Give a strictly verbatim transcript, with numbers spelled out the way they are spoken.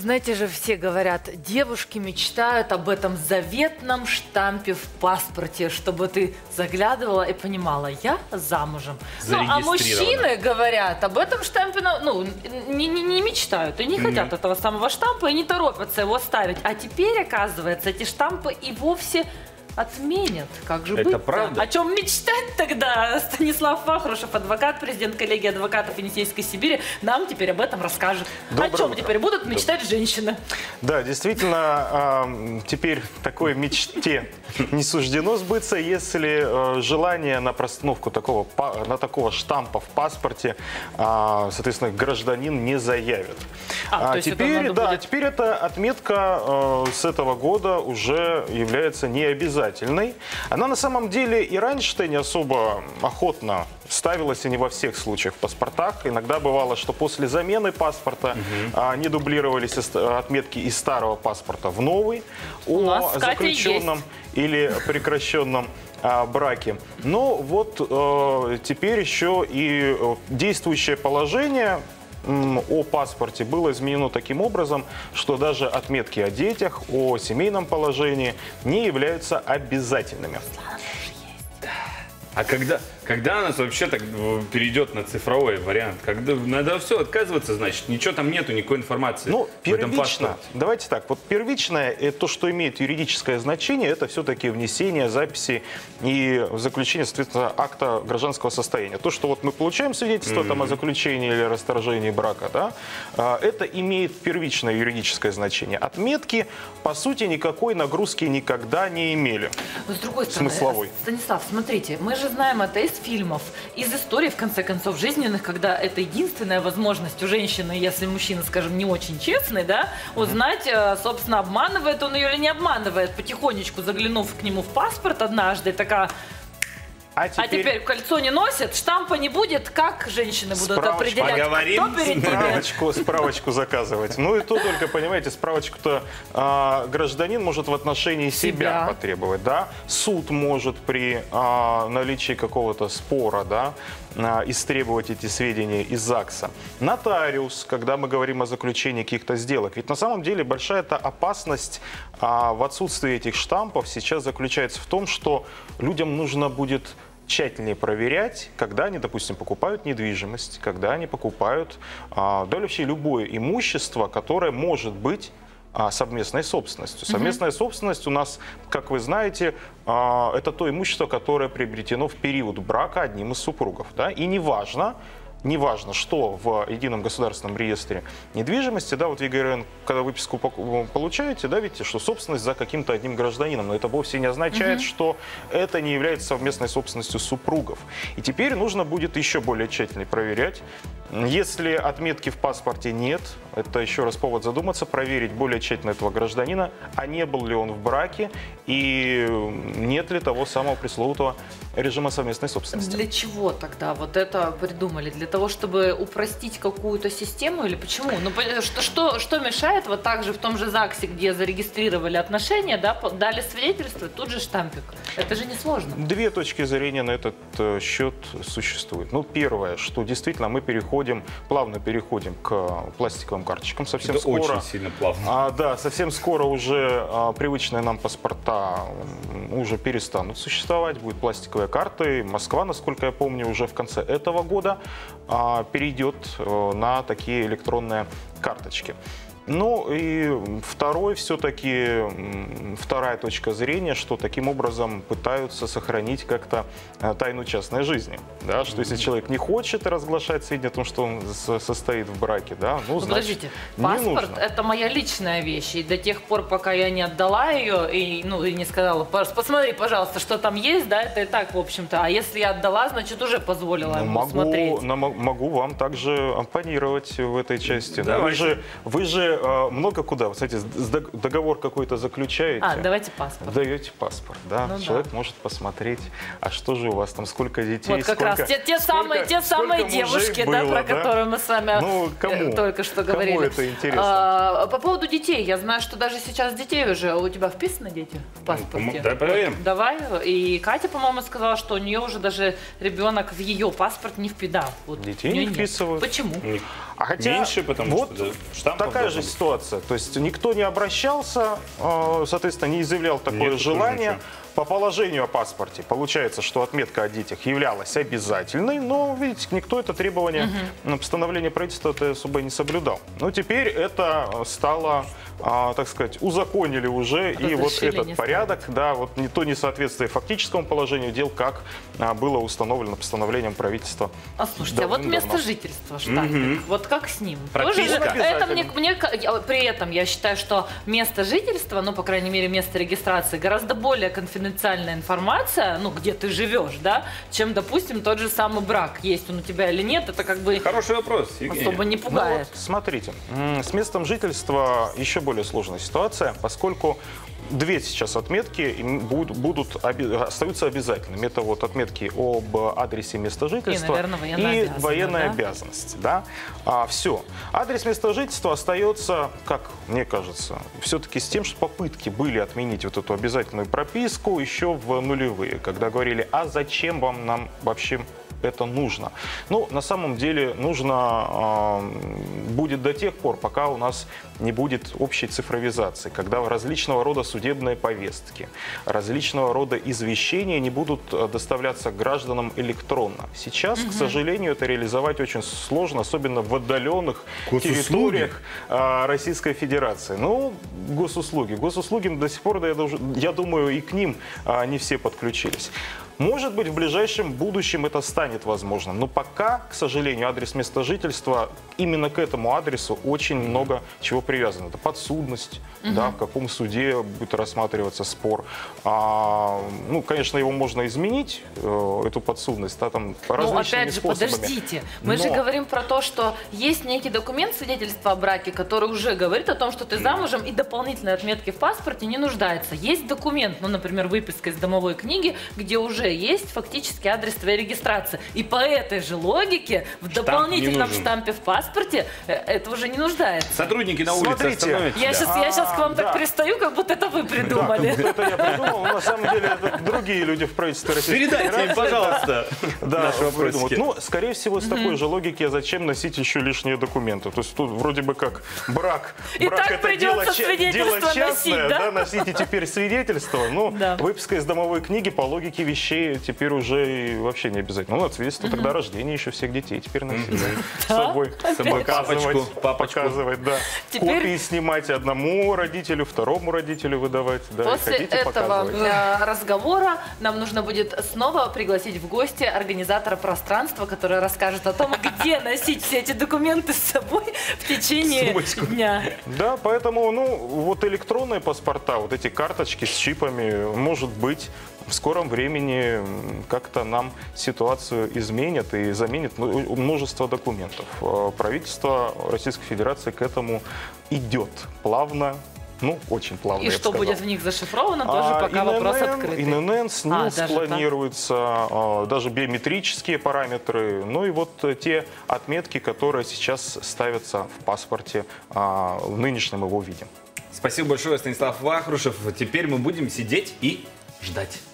Знаете же, все говорят, девушки мечтают об этом заветном штампе в паспорте, чтобы ты заглядывала и понимала, я замужем. Ну, а мужчины говорят об этом штампе, ну, не, не, не мечтают и не mm-hmm. хотят этого самого штампа и не торопятся его ставить. А теперь, оказывается, эти штампы и вовсе отменят. Как же быть? Это правда? О чем мечтать тогда? Станислав Вахрушев, адвокат, президент коллегии адвокатов Енисейской Сибири, нам теперь об этом расскажет. Доброе о чем утро. Теперь будут мечтать Доброе. женщины? Да, действительно, теперь такой мечте не суждено сбыться, если желание на постановку такого, на такого штампа в паспорте, соответственно, гражданин не заявит. А, а теперь, да, будет... теперь эта отметка с этого года уже является необязательной. Она на самом деле и раньше-то не особо охотно ставилась, и не во всех случаях в паспортах. Иногда бывало, что после замены паспорта угу. а, не дублировались отметки из старого паспорта в новый о заключенном или прекращенном а, браке. Но вот э, теперь еще и действующее положение о паспорте было изменено таким образом, что даже отметки о детях, о семейном положении не являются обязательными. А когда, когда у нас вообще так перейдет на цифровой вариант? Когда надо все отказываться, значит, ничего там нету, никакой информации. Ну, первично, давайте так, вот первичное, то, что имеет юридическое значение, это все-таки внесение записи и заключение, соответственно, акта гражданского состояния. То, что вот мы получаем свидетельство mm-hmm. там, о заключении или расторжении брака, да, это имеет первичное юридическое значение. Отметки, по сути, никакой нагрузки никогда не имели. Но с другой стороны, смысловой. Станислав, смотрите, мы же знаем это из фильмов, из историй, в конце концов, жизненных, когда это единственная возможность у женщины, если мужчина, скажем, не очень честный, да, узнать, собственно, обманывает он ее или не обманывает. Потихонечку заглянув к нему в паспорт однажды, такая... А теперь... а теперь кольцо не носят, штампа не будет, как женщины будут справочку определять, поговорим, кто перед справочку, справочку заказывать. Ну и то только, понимаете, справочку-то а, гражданин может в отношении себя, себя потребовать, да. Суд может при а, наличии какого-то спора, да, а, истребовать эти сведения из ЗАГСа. Нотариус, когда мы говорим о заключении каких-то сделок. Ведь на самом деле большая-то опасность а, в отсутствии этих штампов сейчас заключается в том, что людям нужно будет тщательнее проверять, когда они, допустим, покупают недвижимость, когда они покупают, а, да, вообще любое имущество, которое может быть а, совместной собственностью. Совместная mm-hmm. собственность у нас, как вы знаете, а, это то имущество, которое приобретено в период брака одним из супругов. Да? И неважно, Неважно, что в едином государственном реестре недвижимости, да, вот ЕГРН, когда выписку получаете, да, видите, что собственность за каким-то одним гражданином, но это вовсе не означает, угу. что это не является совместной собственностью супругов. И теперь нужно будет еще более тщательно проверять. Если отметки в паспорте нет, это еще раз повод задуматься, проверить более тщательно этого гражданина, а не был ли он в браке и нет ли того самого пресловутого режима совместной собственности. Для чего тогда вот это придумали? Для того, чтобы упростить какую-то систему или почему? Ну, что, что, что мешает вот так же в том же ЗАГСе, где зарегистрировали отношения, да, дали свидетельство, тут же штампик. Это же не сложно. Две точки зрения на этот счет существуют. Ну, первое, что действительно мы переходим, плавно переходим к пластиковым карточкам. Совсем Это скоро. Очень сильно плавно. А, да, совсем скоро уже а, привычные нам паспорта уже перестанут существовать. Будут пластиковые карты. Москва, насколько я помню, уже в конце этого года а, перейдет а, на такие электронные карточки. Ну и второй, все-таки, вторая точка зрения, что таким образом пытаются сохранить как-то тайну частной жизни. Да? Что если человек не хочет разглашать сведения о том, что он состоит в браке, да, ну, значит, подождите, паспорт – это моя личная вещь, и до тех пор, пока я не отдала ее, и, ну, и не сказала, посмотри, пожалуйста, что там есть, да, это и так, в общем-то. А если я отдала, значит, уже позволила ему могу, смотреть. Могу вам также оппонировать в этой части. Да? Вы же, вы же много куда, вот, кстати, договор какой-то заключаете. А, давайте паспорт. Даете паспорт, да. Ну, человек да. может посмотреть, а что же у вас там, сколько детей, вот как сколько, раз те, те сколько, самые, те самые девушки, было, да, про да? которые мы с вами ну, кому? только что говорили. Кому это интересно? А, по поводу детей, я знаю, что даже сейчас детей уже, у тебя вписаны дети в паспорте? Давай проверим. Вот, давай, и Катя, по-моему, сказала, что у нее уже даже ребенок в ее паспорт не вписал. Вот детей не вписывают. Почему? А хотя меньше, потому вот что да, штампов такая же должно быть. ситуация. То есть никто не обращался, э, соответственно, не изъявлял такое Нет, тоже желание. ничего. По положению о паспорте получается, что отметка о детях являлась обязательной, но, видите, никто это требование на постановление правительства -то особо не соблюдал. Но теперь это стало, а, так сказать, узаконили уже, и вот Разрешили этот не порядок, да, вот не то несоответствие фактическому положению дел, как а, было установлено постановлением правительства. А слушайте, а вот давным-давно. место жительства, штампик, вот как с ним? Прописка. Тоже же- это мне, Обязательно. мне, ка- я- при этом я считаю, что место жительства, ну, по крайней мере, место регистрации, гораздо более конфиденциальная информация, ну, где ты живешь, да, чем, допустим, тот же самый брак, есть он у тебя или нет, это как бы Хороший вопрос, Евгения. особо не Ну пугает. вот, смотрите, м, с местом жительства еще более сложная ситуация, поскольку две сейчас отметки им будут, будут оби- остаются обязательными. Это вот отметки об адресе места жительства наверное, военная и обязанность, военная да? обязанность. Да? А, все. Адрес места жительства остается, как мне кажется, все-таки с тем, что попытки были отменить вот эту обязательную прописку еще в нулевые, когда говорили, а зачем вам нам вообще это нужно? Ну, на самом деле нужно э, будет до тех пор, пока у нас не будет общей цифровизации, когда различного рода судебные повестки, различного рода извещения не будут э, доставляться гражданам электронно. Сейчас, к сожалению, это реализовать очень сложно, особенно в отдаленных Госуслуги. территориях э, Российской Федерации. Ну, госуслуги. Госуслуги до сих пор, да, я, должен- я думаю, и к ним э, не все подключились. Может быть, в ближайшем будущем это станет возможным, но пока, к сожалению, адрес места жительства, именно к этому адресу очень много чего привязано. Это подсудность, да, в каком суде будет рассматриваться спор. А, ну, конечно, его можно изменить, э, эту подсудность, да, там, Ну, различными опять же, способами. подождите. Мы же Но- говорим про то, что есть некий документ свидетельства о браке, который уже говорит о том, что ты замужем, и дополнительной отметки в паспорте не нуждается. Есть документ, ну, например, выписка из домовой книги, где уже есть фактически адрес твоей регистрации. И по этой же логике в Штамп дополнительном не нужен. штампе в паспорте э, это уже не нуждается. Сотрудники на улице Смотрите, остановят Я тебя. сейчас, я сейчас к вам А, так да. пристаю, как будто это вы Да, придумали. как будто это я придумал, но на самом деле это другие люди в правительстве Российской Передайте им, пожалуйста, Да, наши придумают. вопросики. Ну, скорее всего, с такой же логики, а зачем носить еще лишние документы? То есть тут вроде бы как брак, И брак так это придется дело, ча- свидетельство дело частное, носить, да? да, носите теперь свидетельство. Ну, Да. выписка из домовой книги по логике вещей теперь уже и вообще не обязательно. Ну, от свидетельства тогда рождения еще всех детей теперь носить. С собой, С собой показывать, папочку, папочку. показывать, да. Теперь- Копии снимать одному родителю, второму родителю выдавать. Да, и После хотите, этого показывать. э, разговора нам нужно будет снова пригласить в гости организатора пространства, который расскажет о том, где носить все эти документы с собой в течение Сумочку. дня. Да, поэтому, ну, вот электронные паспорта, вот эти карточки с чипами, может быть, в скором времени м, как-то нам ситуацию изменят и заменят ну, множество документов. Э, Правительство Российской Федерации к этому идет плавно, ну, очень плавно, И я бы что сказал. будет в них зашифровано, тоже А, пока вопрос открытый. ИНН, СНИЛС А, даже так? планируется, а, даже биометрические параметры, ну и вот э, те отметки, которые сейчас ставятся в паспорте а, в нынешнем его виде. Спасибо большое, Станислав Вахрушев. Теперь мы будем сидеть и ждать.